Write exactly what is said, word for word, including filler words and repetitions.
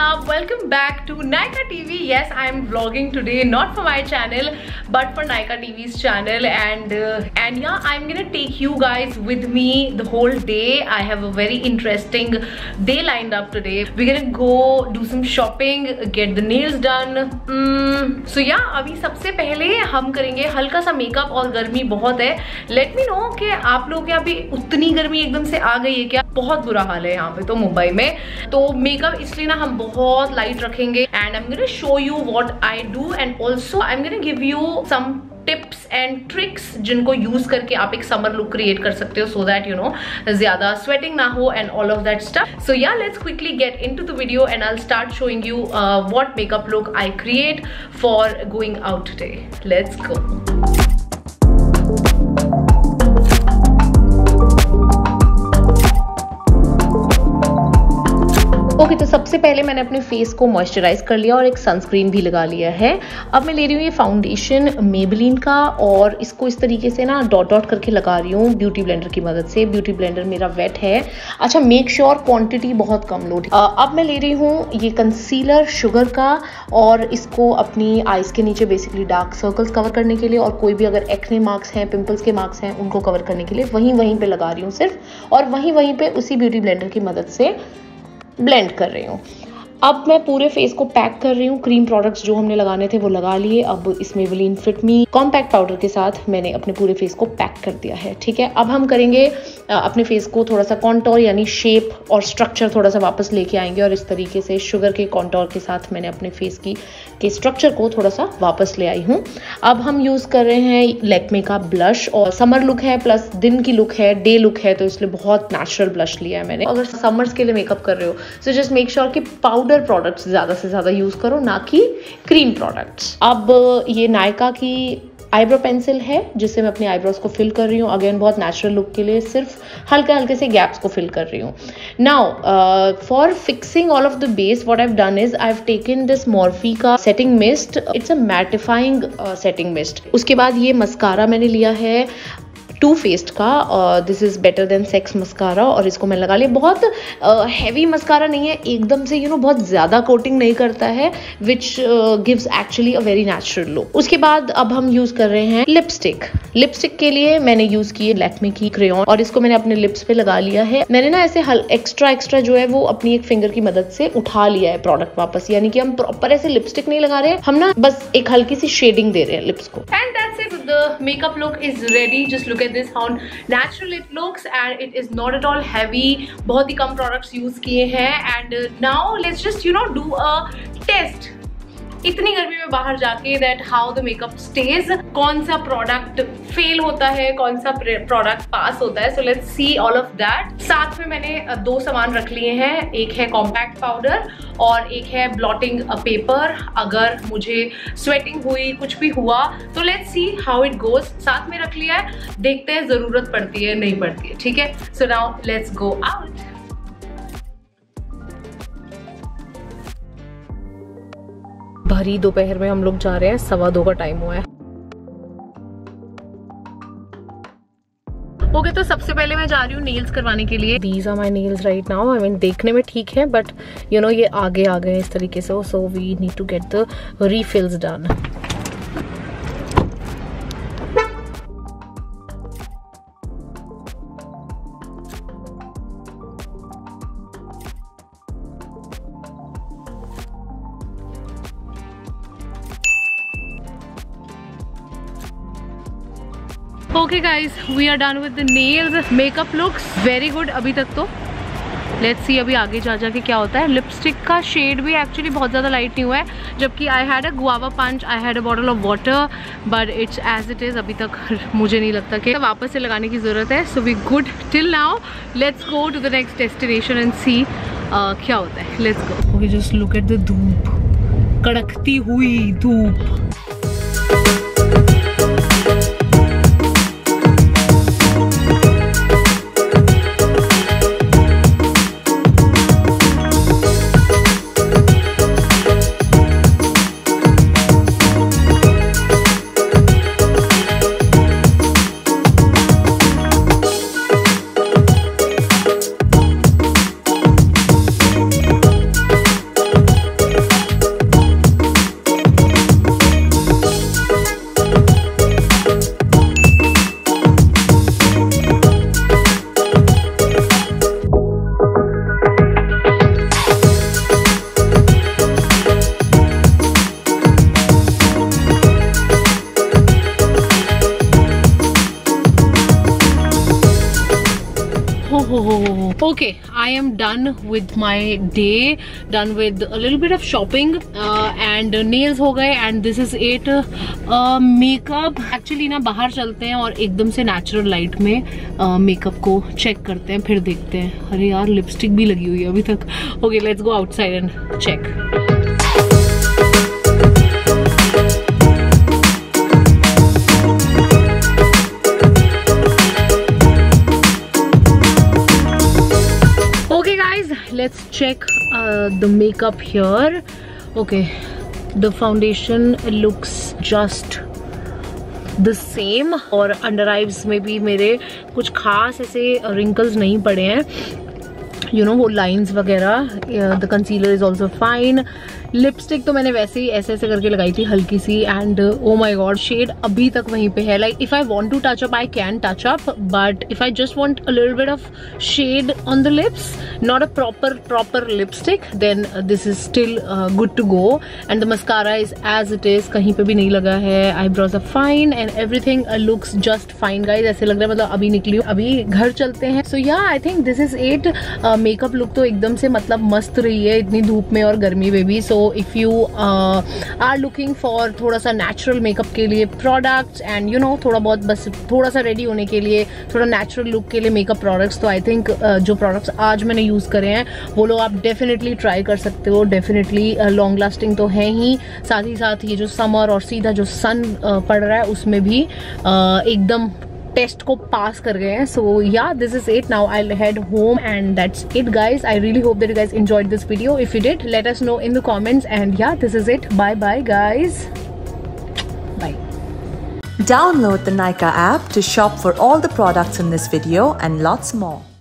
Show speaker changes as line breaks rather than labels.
up? Welcome back to Nykaa T V. Yes, I am vlogging today, not for my channel, but for Nykaa T V's channel, and uh, and yeah, I'm gonna take you guys with me the whole day. I have a very interesting day lined up today. We're gonna go do some shopping, get the nails done. Mm, so yeah, अभी सबसे पहले हम करेंगे हल्का सा makeup और गर्मी बहुत है. Let me know कि आप लोग यहाँ पे उतनी गर्मी एकदम से आ गई है क्या? बहुत बुरा हाल है यहाँ पे तो मुंबई में. तो मेकअप इसलिए ना हम बहुत लाइट रखेंगे and I am gonna show you what I do and also I am gonna give you some tips and tricks जिनको यूज करके आप एक समर लुक क्रिएट कर सकते हो सो दैट यू नो ज्यादा स्वेटिंग ना हो and all of that stuff. So yeah let's quickly get into the video and I will start showing you what makeup look I create for going out today. Let's go. Okay okay, तो सबसे पहले मैंने अपने face को moisturise कर लिया और एक सनस्क्रीन भी लगा लिया है. अब मैं ले रही हूँ ये फाउंडेशन मेबेलिन का और इसको इस तरीके से ना डॉट डॉट करके लगा रही हूँ ब्यूटी ब्लेंडर की मदद से. ब्यूटी ब्लेंडर मेरा वेट है. अच्छा, मेक श्योर क्वांटिटी बहुत कम लो. अब मैं ले रही हूँ ये कंसीलर शुगर का और इसको अपनी आईज के नीचे बेसिकली डार्क सर्कल्स कवर करने के लिए और कोई भी अगर एक्ने मार्क्स हैं, पिंपल्स के मार्क्स हैं, उनको कवर करने के लिए वहीं वहीं पे लगा रही हूँ सिर्फ, और वहीं वहीं पे उसी ब्यूटी ब्लेंडर की मदद से ब्लेंड कर रही हूँ. अब मैं पूरे फेस को पैक कर रही हूँ. क्रीम प्रोडक्ट्स जो हमने लगाने थे वो लगा लिए. अब इस Maybelline fit me compact powder के साथ मैंने अपने पूरे फेस को पैक कर दिया है. ठीक है, अब हम करेंगे अपने फेस को थोड़ा सा कॉन्टोर यानी शेप और स्ट्रक्चर थोड़ा सा वापस लेके आएंगे और इस तरीके से शुगर के कॉन्टोर के साथ मैंने अपने फेस की के स्ट्रक्चर को थोड़ा सा वापस ले आई हूँ. अब हम यूज़ कर रहे हैं लैक्मे का ब्लश और समर लुक है प्लस दिन की लुक है, डे लुक है, तो इसलिए बहुत नेचुरल ब्लश लिया है मैंने. अगर समर्स के लिए मेकअप कर रहे हो सो जस्ट मेक श्योर कि पाउडर प्रोडक्ट्स ज्यादा से ज्यादा यूज करो, ना कि क्रीम प्रोडक्ट्स. अब ये नायका की आईब्रो पेंसिल है जिससे मैं अपनी आईब्रोज को फिल कर रही हूँ. अगेन बहुत नेचुरल लुक के लिए सिर्फ हल्के हल्के से गैप्स को फिल कर रही हूँ. Now for fixing all of the base what I have done is I have taken this Morphe का setting mist. It's a mattifying setting mist. उसके बाद ये मस्कारा मैंने लिया है टू फेस्ड का. This is better than sex mascara और इसको मैं लगा लिया. बहुत हैवी uh, मस्कारा नहीं है, एकदम से यू you नो know, बहुत ज़्यादा कोटिंग नहीं करता है, which gives actually a very natural look. उसके बाद अब हम यूज़ कर रहे हैं लिपस्टिक. लिपस्टिक के लिए मैंने यूज़ की है लैक्मे की क्रेयॉन और इसको मैंने अपने लिप्स पे लगा लिया है. मैंने ना ऐसे हल एक्स्ट्रा एक्स्ट्रा जो है वो अपनी एक फिंगर की मदद से उठा लिया है प्रोडक्ट वापस, यानी कि हम प्रॉपर ऐसे लिपस्टिक नहीं लगा रहे, हम ना बस एक हल्की सी शेडिंग दे रहे हैं लिप्स को. And that's it. The makeup look is ready. Just look at this how natural it looks and it is not at all heavy. बहुत ही कम products use किए हैं and uh, now let's just you know do a test. इतनी गर्मी में बाहर जाके that how the makeup stays, कौन सा प्रोडक्ट फेल होता है, कौन सा प्रोडक्ट पास होता है. so let's see all of that. साथ में मैंने दो सामान रख लिए हैं. एक है कॉम्पैक्ट पाउडर और एक है ब्लॉटिंग पेपर. अगर मुझे स्वेटिंग हुई, कुछ भी हुआ तो let's see how it goes. साथ में रख लिया है, देखते हैं जरूरत पड़ती है नहीं पड़ती है. ठीक है, so now let's go out. भरी दोपहर में हम लोग जा रहे हैं, सवा दो का टाइम हुआ है. ओके okay, तो सबसे पहले मैं जा रही हूँ नेल्स करवाने के लिए. These are my nails right now. I mean देखने में ठीक है बट यू नो ये आगे आ गए इस तरीके से, so we need to get the refills done. Okay guys, we are done with the nails. Makeup looks very good अभी तक तो. लेट्स सी अभी आगे जा जाके क्या होता है. लिपस्टिक का शेड भी एक्चुअली बहुत ज़्यादा लाइट नहीं हुआ है, जबकि I had a guava punch, I had a bottle of water, but it's as it is. अभी तक मुझे नहीं लगता कि वापस से लगाने की ज़रूरत है. So we good till now. Let's go to the next destination and see क्या होता है. Let's go. Okay, just look at the dhoop, कड़कती हुई धूप. Okay, I am done with my day, done with a little bit of shopping uh, and nails हो गए and this is it. uh, makeup actually ना बाहर चलते हैं और एकदम से natural light में मेकअप uh, को check करते हैं, फिर देखते हैं. अरे यार लिपस्टिक भी लगी हुई है अभी तक. Okay, let's go outside and check. Let's check uh, the makeup here. Okay, the foundation looks just the same और under eyes में भी मेरे कुछ खास ऐसे wrinkles नहीं पड़े हैं, you know, वो lines वगैरह. the concealer is also fine. Lipstick तो मैंने वैसे ही ऐसे ऐसे करके लगाई थी हल्की सी and oh my god shade अभी तक वहीं पे है. Like if I want to touch up I can touch up, but if I just want a little bit of shade on the lips, not a proper proper lipstick, then this is still good to go. And the mascara is as it is, कहीं पे भी नहीं लगा है. Eyebrows are fine and everything looks just fine guys. ऐसे लग रहा है मतलब अभी निकली हूँ, अभी घर चलते हैं. So yeah I think this is it. Makeup look तो एकदम से मतलब मस्त रही है इतनी धूप में और गर्मी में भी. सो if you uh, are looking for थोड़ा सा natural makeup के लिए products and you know थोड़ा बहुत बस थोड़ा सा ready होने के लिए, थोड़ा natural look के लिए makeup products, तो I think uh, जो products आज मैंने use करे हैं वो लोग आप definitely try कर सकते हो. definitely uh, long lasting तो है ही, साथ ही साथ ये जो summer और सीधा जो sun uh, पड़ रहा है उसमें भी uh, एकदम टेस्ट को पास कर गए हैं. So yeah this is it. Now I head home and that's it guys. I really hope that you guys enjoyed this video. If you did, let us know in the comments and yeah this is it. Bye bye guys. Bye.
Download the Nykaa app to shop for all the products in this video and lots more.